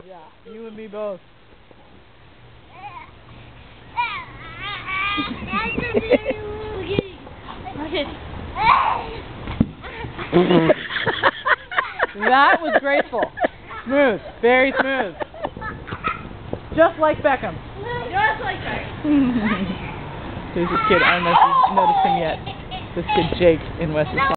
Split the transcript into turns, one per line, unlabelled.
Yeah, you and me both. That was graceful. Smooth. Very smooth. Just like Beckham.
Just like Beckham.
There's this kid, I don't know if you've noticed him yet. This kid Jake in Wes's